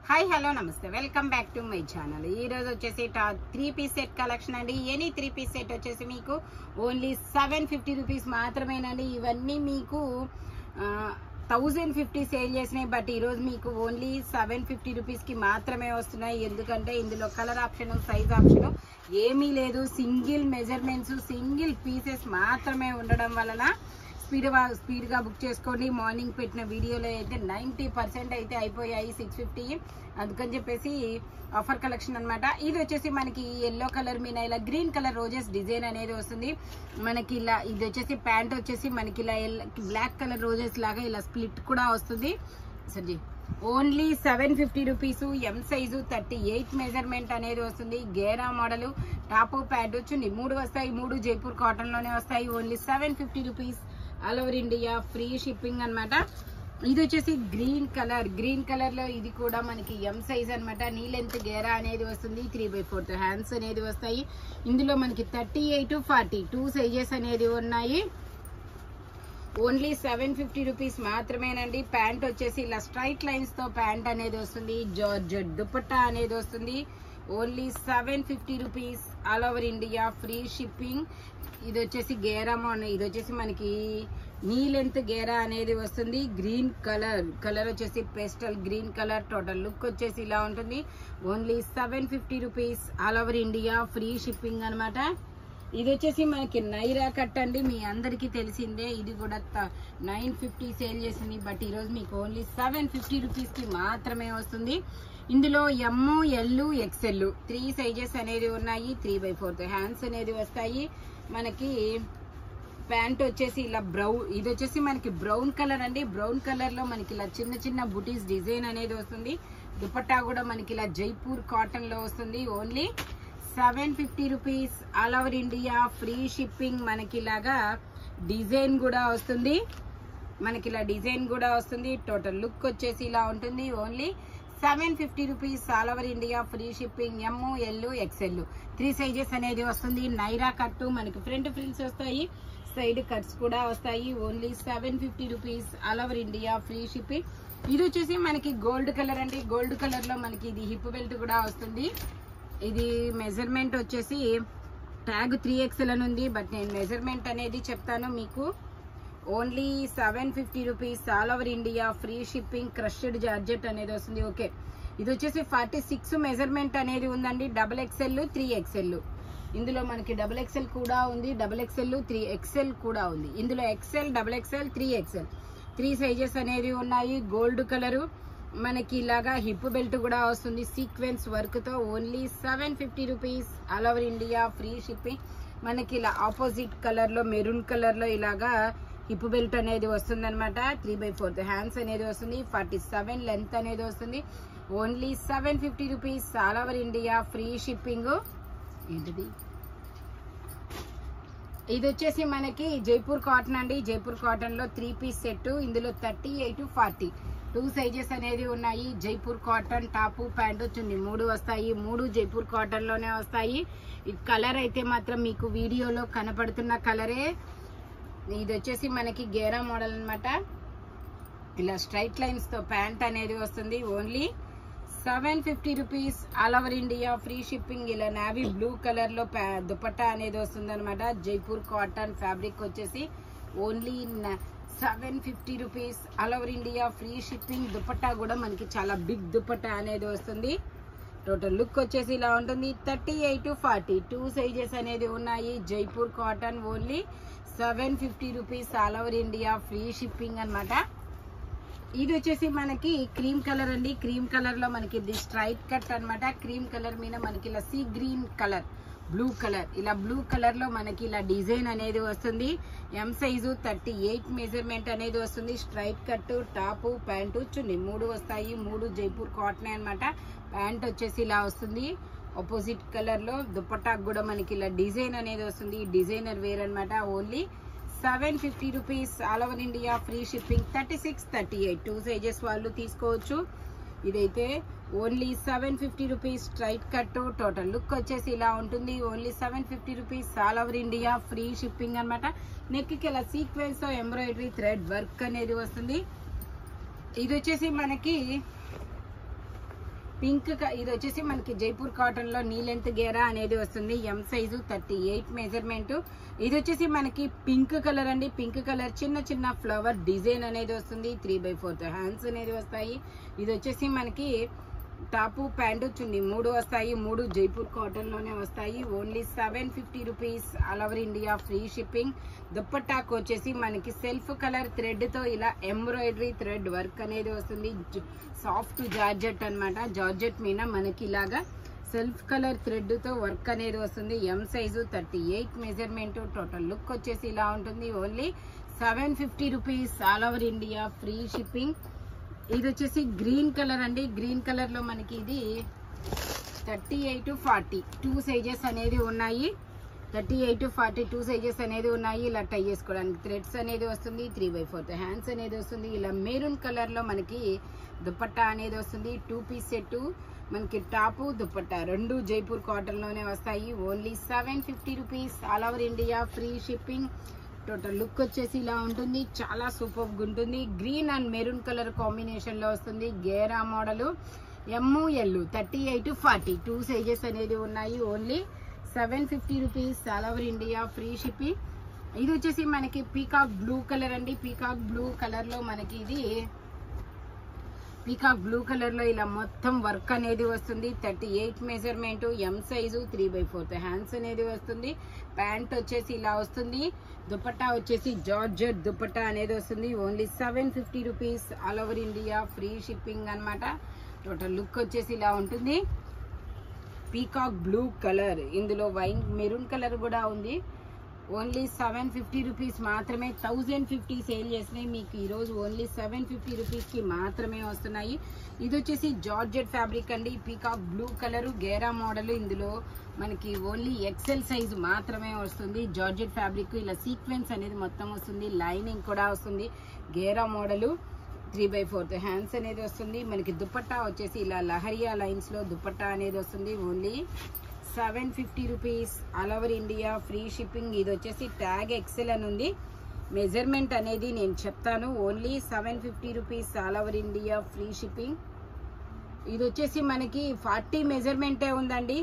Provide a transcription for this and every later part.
Hi hello నమస్తే welcome back to my channel. ఈ రోజు వచ్చేసి 3 పీస్ సెట్ కలెక్షన్ అండి. ఎనీ 3 పీస్ సెట్ వచ్చేసి మీకు ఓన్లీ 750 రూపీస్ మాత్రమేనండి. ఇవన్నీ మీకు 1050 సేల్ చేసినాయి, బట్ ఈరోజు మీకు ఓన్లీ 750 రూపీస్కి మాత్రమే వస్తున్నాయి. ఎందుకంటే ఇందులో కలర్ ఆప్షన్, సైజ్ ఆప్షన్ ఏమీ లేదు. సింగిల్ మెజర్మెంట్స్, సింగిల్ పీసెస్ మాత్రమే ఉండడం వలన స్పీడ్గా బుక్ చేసుకోండి. మార్నింగ్ పెట్టిన వీడియోలో అయితే 90% అయితే అయిపోయాయి 650. అందుకని చెప్పేసి ఆఫర్ కలెక్షన్ అనమాట. ఇది వచ్చేసి మనకి ఎల్లో కలర్ మీద ఇలా గ్రీన్ కలర్ రోజెస్ డిజైన్ అనేది వస్తుంది మనకి. ఇలా ఇది వచ్చేసి ప్యాంట్ వచ్చేసి మనకి ఇలా బ్లాక్ కలర్ రోజెస్ లాగా ఇలా స్ప్లిట్ కూడా వస్తుంది. సర్జీ only 750 rupees. M size 38 measurement అనేది వస్తుంది. గేరా మోడల్ టాప్ ప్యాంట్ చున్నీ 3 వస్తాయి. 3 జైపూర్ కాటన్ లోనే వస్తాయి. Only 750 rupees. All over India free shipping అనమాట. ఇది వచ్చేసి గ్రీన్ కలర్ లో ఇది కూడా మనకి ఎం సైజ్ అనమాట. నీ లెంత్ గేరా అనేది వస్తుంది. 3/4 హ్యాండ్స్ అనేది వస్తాయి. ఇందులో మనకి 38, 40 2 సైజెస్ అనేది ఉన్నాయి. ఓన్లీ 750 రూపీస్ మాత్రమేనండి. ప్యాంట్ వచ్చేసి ఇలా స్ట్రైట్ లైన్స్ తో ప్యాంట్ అనేది వస్తుంది. జార్జెట్ దుపట్టా అనేది వస్తుంది. Only 750 rupees. All over India free shipping. ఇది వచ్చేసి గేరా ఇది వచ్చేసి మనకి నీ లెంత్ గేరా అనేది వస్తుంది. గ్రీన్ కలర్ వచ్చేసి pastel green colour. Total look వచ్చేసి ఇలా ఉంటుంది. Only 750 rupees. All over India free shipping అనమాట. ఇది వచ్చేసి మనకి నైరా కట్ అండి. మీ అందరికీ తెలిసిందే. ఇది కూడా 950 సేల్ చేసింది, బట్ ఈరోజు మీకు ఓన్లీ 750 రూపీస్కి మాత్రమే వస్తుంది. ఇందులో ఎమ్, ఎల్, ఎక్స్ఎల్ 3 సైజెస్ అనేది ఉన్నాయి. 3/4 హ్యాండ్స్ అనేది వస్తాయి మనకి. ప్యాంట్ వచ్చేసి ఇలా ఇది వచ్చేసి మనకి బ్రౌన్ కలర్ అండి. బ్రౌన్ కలర్ లో మనకి ఇలా చిన్న బుటీస్ డిజైన్ అనేది వస్తుంది. దుపట్టా కూడా మనకి ఇలా జైపూర్ కాటన్ లో వస్తుంది. Only 750 rupees. All over India free shipping. మనకి ఇలాగా డిజైన్ కూడా వస్తుంది. టోటల్ లుక్ వచ్చేసి ఇలా ఉంటుంది. Only 750 rupees. All over India free shipping. M, L, XL 3 sizes అనేది వస్తుంది. నైరా కట్టు మనకి ఫ్రంట్ ఫ్రిల్స్ వస్తాయి, సైడ్ కట్స్ కూడా వస్తాయి. Only 750 rupees. All over India free shipping. ఇది వచ్చేసి మనకి గోల్డ్ కలర్ అండి. గోల్డ్ కలర్ లో మనకి ఇది హిప్ బెల్ట్ కూడా వస్తుంది. ఇది మెజర్మెంట్ వచ్చేసి ట్యాగ్ 3XL అని ఉంది, బట్ నేను మెజర్మెంట్ అనేది చెప్తాను మీకు. Only 750 rupees. All over India free shipping. Crushed georgette అనేది వస్తుంది. ఓకే, ఇది వచ్చేసి 46 మెజర్మెంట్ అనేది ఉందండి. XXL, 3XL. ఇందులో మనకి XXL కూడా ఉంది, XXL, 3XL కూడా ఉంది. ఇందులో XL, XXL, 3XL 3 సైజెస్ అనేది ఉన్నాయి. గోల్డ్ కలరు మనకి ఇలాగా హిప్ బెల్ట్ కూడా వస్తుంది సీక్వెన్స్ వర్క్ తో. Only 750 rupees. All over India free shipping. మనకి ఇలా ఆపోజిట్ కలర్ లో మెరూన్ కలర్ లో ఇలాగా హిప్ బెల్ట్ అనేది వస్తుంది అనమాట. 3/4 హ్యాండ్స్ అనేది వస్తుంది. 47 లెంత్ అనేది వస్తుంది. Only 750 rupees. All over India free shipping. ఏంటిది? ఇది వచ్చేసి మనకి జైపూర్ కాటన్ అండి. జైపూర్ కాటన్ లో 3 పీస్ సెట్. ఇందులో 38, 40 2 సైజెస్ అనేది ఉన్నాయి. జైపూర్ కాటన్ టాప్ ప్యాంట్ చున్నీ 3 వస్తాయి. 3 జైపూర్ కాటన్ లోనే వస్తాయి. ఈ కలర్ అయితే మాత్రం మీకు వీడియోలో కనపడుతున్న కలరే. ఇది వచ్చేసి మనకి గేరా మోడల్ అనమాట. ఇలా స్ట్రైట్ లైన్స్ తో ప్యాంట్ అనేది వస్తుంది. Only 750 rupees. All over India free shipping. ఇలా నావీ బ్లూ కలర్ లో దుపట్టా అనేది వస్తుంది అనమాట. జైపూర్ కాటన్ ఫ్యాబ్రిక్ వచ్చేసి only 750 rupees. All over India free shipping. Dupatta కూడా మనకి చాలా బిగ్ దుపట్టా అనేది వస్తుంది. టోటల్ లుక్ వచ్చేసి ఇలా ఉంటుంది. 38, 40 2 సైజెస్ అనేది ఉన్నాయి. Jaipur cotton. Only 750 rupees. All over India free shipping అనమాట. ఇది వచ్చేసి మనకి క్రీమ్ కలర్ అండి. క్రీమ్ కలర్ లో మనకి ఇది స్ట్రైట్ కట్ అనమాట. క్రీమ్ కలర్ మీద మనకి ఇలా sea green colour, blue colour, ఇలా బ్లూ కలర్ లో మనకి ఇలా డిజైన్ అనేది వస్తుంది. ఎం సైజు 38 మెజర్మెంట్ అనేది వస్తుంది. స్ట్రైట్ కట్ టాప్ ప్యాంటు చున్నీ 3 వస్తాయి. 3 జైపూర్ కాటన్ అనమాట. ప్యాంట్ వచ్చేసి ఇలా వస్తుంది. ఆపోజిట్ కలర్ లో దుపట్టా కూడా మనకి ఇలా డిజైన్ అనేది వస్తుంది. డిజైనర్ వేర్ అనమాట. Only 750 rupees. All over India free shipping. 36, 38 2 sizes వాళ్ళు తీసుకోవచ్చు. ఇదైతే only 750 rupees. Straight cut. Total look వచ్చేసి ఇలా ఉంటుంది. Only 750 rupees. All over India free shipping అనమాట. నెక్ కి ఇలా సీక్వెన్స్ తో ఎంబ్రాయిడరీ థ్రెడ్ వర్క్ అనేది వస్తుంది. ఇది వచ్చేసి మనకి పింక్ ఇది వచ్చేసి మనకి జైపూర్ కాటన్ లో నీ లెంత్ గేరా అనేది వస్తుంది. M size 38 measurement. ఇది వచ్చేసి మనకి పింక్ కలర్ అండి. పింక్ కలర్ చిన్న చిన్న ఫ్లవర్ డిజైన్ అనేది వస్తుంది. 3/4 హ్యాండ్స్ అనేది వస్తాయి. ఇది వచ్చేసి మనకి టాపు ప్యాంటు చున్నీ 3 వస్తాయి. 3 జైపూర్ కాటన్ లోనే వస్తాయి. Only 750 rupees. All over India free shipping. దుప్పట్టాకు వచ్చేసి మనకి సెల్ఫ్ కలర్ థ్రెడ్ తో ఇలా ఎంబ్రాయిడరీ థ్రెడ్ వర్క్ అనేది వస్తుంది. సాఫ్ట్ జార్జెట్ అన్నమాట. జార్జెట్ మీద మనకి ఇలాగా సెల్ఫ్ కలర్ థ్రెడ్ తో వర్క్ అనేది వస్తుంది. M size 38 measurement. Total look వచ్చేసి ఇలా ఉంటుంది. Only 750 rupees. All over India free shipping. ఇది వచ్చేసి గ్రీన్ కలర్ అండి. గ్రీన్ కలర్ లో మనకి ఇది 38 to 40 2 సైజెస్ అనేది ఉన్నాయి. 38 to 40 2 సైజెస్ అనేది ఉన్నాయి. ఇలా టై చేసుకోవడానికి థ్రెడ్స్ అనేది వస్తుంది. 3/4 హ్యాండ్స్ అనేది వస్తుంది. ఇలా మెరూన్ కలర్ లో మనకి దుపట్టా అనేది వస్తుంది. 2 పీస్ సెట్. మనకి టాపు దుపట్టా 2 జైపూర్ కాటన్ లోనే వస్తాయి. Only 750 rupees. All over India free shipping. Total look వచ్చేసి ఇలా ఉంటుంది. చాలా సూపర్ గా ఉంటుంది. Green and maroon colour combination లో వస్తుంది. గేరా మోడల్. ML 38 to 40 2 సైజెస్ అనేది ఉన్నాయి. Only 750 rupees. All over India free shipping. ఇది వచ్చేసి మనకి పీకాక్ బ్లూ కలర్ అండి. పీకాక్ బ్లూ కలర్ లో మనకి ఇది పీకాక్ బ్లూ కలర్ లో ఇలా మొత్తం వర్క్ అనేది వస్తుంది. 38 మెజర్మెంట్. ఎం సైజు 3/4 హ్యాండ్స్ అనేది వస్తుంది. ప్యాంట్ వచ్చేసి ఇలా వస్తుంది. దుపట్టా వచ్చేసి జార్జెట్ దుపట్టా అనేది వస్తుంది. Only 750 rupees. All over India free shipping అన్నమాట. టోటల్ లుక్ వచ్చేసి ఇలా ఉంటుంది. Peacock blue colour. ఇందులో వైన్ మెరూన్ కలర్ కూడా ఉంది. ఓన్లీ 750 రూపీస్ మాత్రమే. 1050 సేల్ చేసినాయి. మీకు ఈ రోజు ఓన్లీ 750 రూపీస్ కి మాత్రమే వస్తున్నాయి. ఇది వచ్చేసి జార్జెట్ ఫ్యాబ్రిక్ అండి. పీకాక్ బ్లూ కలర్ గేరా మోడల్. ఇందులో మనకి ఓన్లీ ఎక్సెల్ సైజ్ మాత్రమే వస్తుంది. జార్జెట్ ఫ్యాబ్రిక్ ఇలా సీక్వెన్స్ అనేది మొత్తం వస్తుంది. లైనింగ్ కూడా వస్తుంది. గేరా మోడల్. 3/4 హ్యాండ్స్ అనేది వస్తుంది. మనకి దుపట్టా వచ్చేసి ఇలా లహరియా లైన్స్ లో దుపట్టా అనేది వస్తుంది. Only 750 rupees. All over India free shipping. ఇది వచ్చేసి ట్యాగ్ ఎక్సెల్ అని ఉంది. మెజర్మెంట్ అనేది నేను చెప్తాను. Only 750 rupees. All over India free shipping. ఇది వచ్చేసి మనకి 40 మెజర్మెంటే ఉందండి.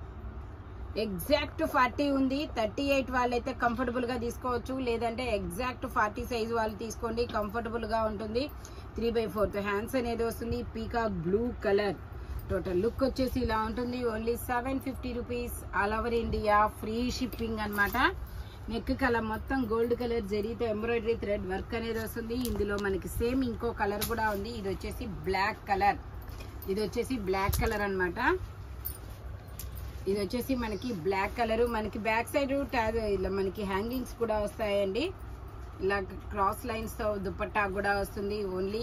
ఎగ్జాక్ట్ 40 ఉంది. 38 వాళ్ళైతే కంఫర్టబుల్ గా తీసుకోవచ్చు. లేదంటే ఎగ్జాక్ట్ 40 సైజ్ వాళ్ళు తీసుకోండి. కంఫర్టబుల్ గా ఉంటుంది. 3/4 హ్యాండ్స్ అనేది వస్తుంది. Peacock blue colour. Total look వచ్చేసి ఇలా ఉంటుంది. Only 750 rupees. All over India free shipping అన్నమాట. నెక్ కలర్ మొత్తం గోల్డ్ కలర్ జరీతో ఎంబ్రాయిడరీ థ్రెడ్ వర్క్ అనేది వస్తుంది. ఇందులో మనకి సేమ్ ఇంకో కలర్ కూడా ఉంది. ఇది వచ్చేసి బ్లాక్ కలర్. ఇది వచ్చేసి బ్లాక్ కలర్ అన్నమాట. ఇది వచ్చేసి మనకి బ్లాక్ కలర్. మనకి బ్యాక్ సైడ్ ఇలా మనకి హ్యాంగింగ్స్ కూడా వస్తాయండి. ఇలా క్రాస్ లైన్స్ తో దుపట్టా కూడా వస్తుంది. Only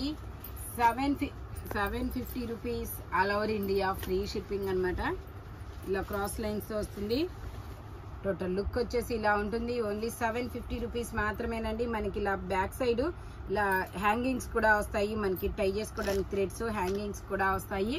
750 rupees. All over India free shipping అన్నమాట. ఇలా క్రాస్ లైన్స్ తో వస్తుంది. టోటల్ లుక్ వచ్చేసి ఇలా ఉంటుంది. ఓన్లీ 750 రూపీస్ మాత్రమేనండి. మనకి ఇలా బ్యాక్ సైడ్ ఇలా హ్యాంగింగ్స్ కూడా వస్తాయి. మనకి టై చేసుకోవడానికి థ్రెడ్స్ హ్యాంగింగ్స్ కూడా వస్తాయి.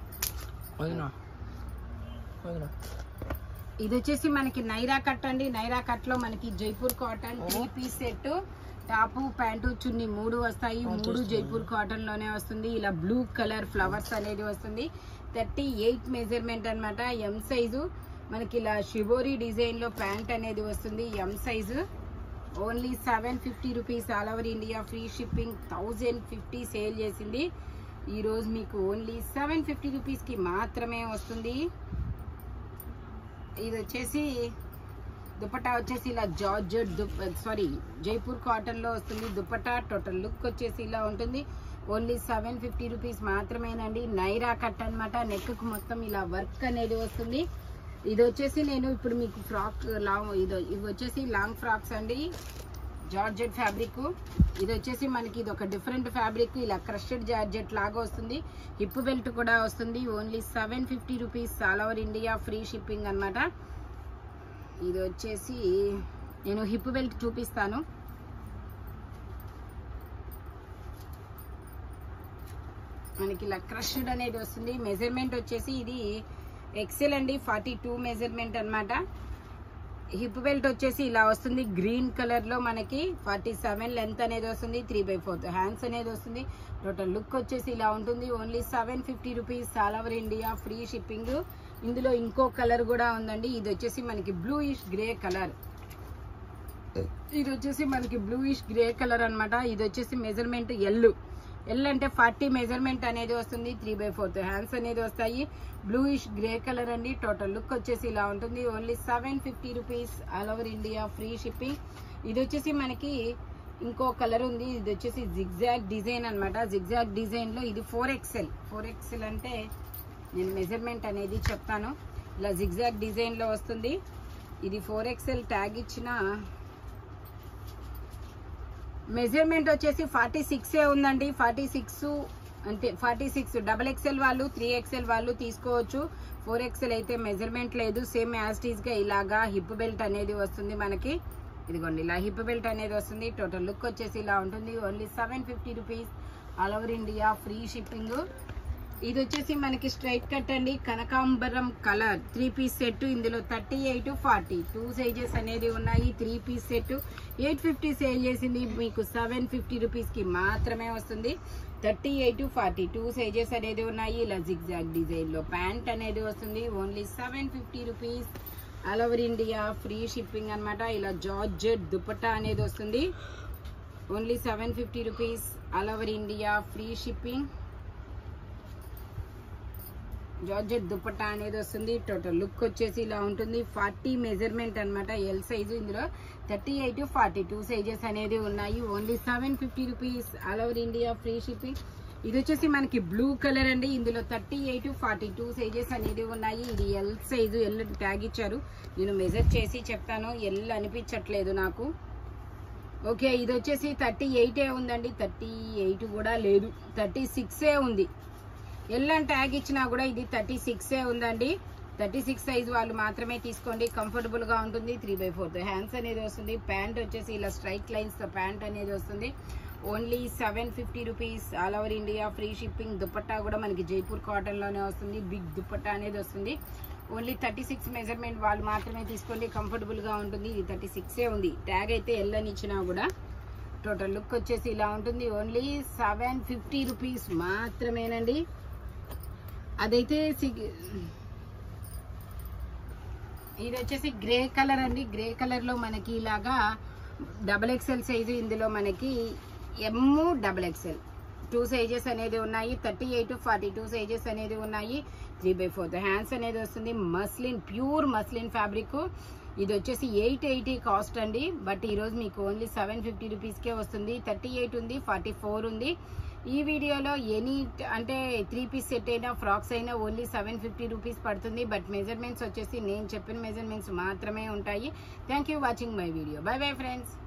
ఇది వచ్చేసి మనకి నైరా కట్ అండి. నైరా కట్ లో మనకి Jaipur cotton 3 piece set. Top pant చున్నీ 3 వస్తాయి. 3 జైపూర్ కాటన్ లోనే వస్తుంది. ఇలా బ్లూ కలర్ ఫ్లవర్స్ అనేది వస్తుంది. 38 మెజర్మెంట్ అన్నమాట. M size. మనకి ఇలా షిబోరి డిజైన్ లో ప్యాంట్ అనేది వస్తుంది. M size. Only 750 rupees. All over India free shipping. 1050 sale చేసింది. ఈ రోజు మీకు ఓన్లీ 750 రూపీస్ కి మాత్రమే వస్తుంది. ఇది వచ్చేసి దుపట్టా వచ్చేసి ఇలా జార్జెట్ జైపూర్ కాటన్ లో వస్తుంది దుపట్టా. టోటల్ లుక్ వచ్చేసి ఇలా ఉంటుంది. ఓన్లీ 750 రూపీస్ మాత్రమేనండి. నైరా కట్ అన్నమాట. నెక్ కు మొత్తం ఇలా వర్క్ అనేది వస్తుంది. ఇది వచ్చేసి నేను ఇప్పుడు మీకు ఫ్రాక్ ఇవి వచ్చేసి లాంగ్ ఫ్రాక్స్ అండి. Georgette fabric. ఇది వచ్చేసి మనకి ఇది ఒక డిఫరెంట్ ఫ్యాబ్రిక్. ఇలా క్రష్డ్ జార్జెట్ లాగా వస్తుంది. హిప్ బెల్ట్ కూడా వస్తుంది. Only 750 rupees. All over India free shipping అన్నమాట. ఇది వచ్చేసి నేను హిప్ బెల్ట్ చూపిస్తాను. మనకి ఇలా క్రష్డ్ అనేది వస్తుంది. మెజర్మెంట్ వచ్చేసి ఇది ఎక్సెల్ అండి. 42 మెజర్మెంట్ అన్నమాట. హిప్ బెల్ట్ వచ్చేసి ఇలా వస్తుంది గ్రీన్ కలర్ లో మనకి 47 లెంత్ అనేది వస్తుంది 3/4 హ్యాండ్స్ అనేది వస్తుంది టోటల్ లుక్ వచ్చేసి ఇలా ఉంటుంది only 750 rupees all over India free shipping ఇందులో ఇంకో కలర్ కూడా ఉందండి ఇది వచ్చేసి మనకి బ్లూయిష్ గ్రే కలర్ ఇది వచ్చేసి మనకి బ్లూయిష్ గ్రే కలర్ అన్నమాట ఇది వచ్చేసి మెజర్మెంట్ ఎల్ అంటే 40 మెజర్మెంట్ అనేది వస్తుంది 3/4 హ్యాండ్స్ అనేది వస్తాయి బ్లూయిష్ గ్రే కలర్ అండి టోటల్ లుక్ వచ్చేసి ఇలా ఉంటుంది only 750 rupees all over India free shipping ఇది వచ్చేసి మనకి ఇంకో కలర్ ఉంది ఇది వచ్చేసి జిగ్జాగ్ డిజైన్ అన్నమాట జిగ్జాగ్ డిజైన్ లో ఇది 4XL అంటే నేను మెజర్మెంట్ అనేది చెప్తాను ఇలా జిగ్జాగ్ డిజైన్ లో వస్తుంది ఇది 4XL ట్యాగ్ ఇచ్చిన మెజర్మెంట్ వచ్చేసి 46 ఉందండి 46 అంటే 46 XXL వాళ్ళు 3XL వాళ్ళు తీసుకోవచ్చు 4XL అయితే మెజర్మెంట్ లేదు సేమ్ యాజ్ టీజ్ గా ఇలాగా హిప్ బెల్ట్ అనేది వస్తుంది మనకి ఇదిగోండి ఇలా హిప్ బెల్ట్ అనేది వస్తుంది టోటల్ లుక్ వచ్చేసి ఇలా ఉంటుంది only 750 rupees all over India free shipping ఇది వచ్చేసి మనకి స్ట్రైట్ కట్ అండి కనకాంబరం కలర్ 3 పీస్ సెట్ ఇందులో 38 40 2 సైజెస్ అనేది ఉన్నాయి 3 పీస్ సెట్ 850 సేల్ చేసింది మీకు 750 రూపీస్ కి మాత్రమే వస్తుంది 38 40 2 సైజెస్ అనేది ఉన్నాయి ఇలా జిగ్జాగ్ డిజైన్ లో ప్యాంట్ అనేది వస్తుంది only 750 rupees all over India free shipping అన్నమాట ఇలా జార్జెట్ దుపట్టా అనేది వస్తుంది only 750 rupees all over India free shipping georgette dupatta అనేది వస్తుంది టోటల్ లుక్ వచ్చేసి ఇలా ఉంటుంది 40 మెజర్మెంట్ అన్నమాట ఎల్ సైజు ఇందులో 38 40 2 సైజెస్ అనేది ఉన్నాయి only 750 rupees all over India free shipping ఇది వచ్చేసి మనకి బ్లూ కలర్ అండి ఇందులో 38 40 2 సైజెస్ అనేది ఉన్నాయి ఇది ఎల్ సైజు ఎల్ ట్యాగ్ ఇచ్చారు నేను మెజర్ చేసి చెప్తాను ఎల్ అనిపించట్లేదు నాకు ఓకే ఇది వచ్చేసి 38 ఉందండి 38 కూడా లేదు 36 ఉంది ఎల్ అని ట్యాగ్ ఇచ్చినా కూడా ఇది 36 ఉందండి 36 సైజ్ వాళ్ళు మాత్రమే తీసుకోండి కంఫర్టబుల్ గా ఉంటుంది 3/4 హ్యాండ్స్ అనేది వస్తుంది ప్యాంట్ వచ్చేసి ఇలా స్ట్రైట్ లైన్స్ తో ప్యాంట్ అనేది వస్తుంది only 750 rupees all over India free shipping dupatta కూడా మనకి జైపూర్ కాటన్ లోనే వస్తుంది బిగ్ దుపట్టా అనేది వస్తుంది ఓన్లీ 36 మెజర్మెంట్ వాళ్ళు మాత్రమే తీసుకోండి కంఫర్టబుల్ గా ఉంటుంది ఇది 36 ఉంది ట్యాగ్ అయితే ఎల్ అని ఇచ్చినా కూడా టోటల్ లుక్ వచ్చేసి ఇలా ఉంటుంది ఓన్లీ 750 రూపీస్ మాత్రమేనండి అదైతే ఇది వచ్చేసి గ్రే కలర్ అండి గ్రే కలర్ లో మనకి ఇలాగా XXL సైజు ఇందులో మనకి XXL 2 సైజెస్ అనేది ఉన్నాయి 38 40 2 సైజెస్ అనేది ఉన్నాయి 3/4 హ్యాండ్స్ అనేది వస్తుంది మస్లిన్ ప్యూర్ మస్లిన్ ఫ్యాబ్రిక్ ఇది వచ్చేసి 880 కాస్ట్ అండి బట్ ఈ రోజు మీకు ఓన్లీ 750 రూపీస్ కే వస్తుంది 38 ఉంది 44 ఉంది ఈ వీడియోలో ఎనీ అంటే 3 పీస్ సెట్ అయినా ఫ్రాక్స్ అయినా ఓన్లీ 750 రూపీస్ పడుతుంది బట్ మెజర్మెంట్స్ వచ్చేసి నేను చెప్పిన మెజర్మెంట్స్ మాత్రమే ఉంటాయి thank you watching my video bye bye friends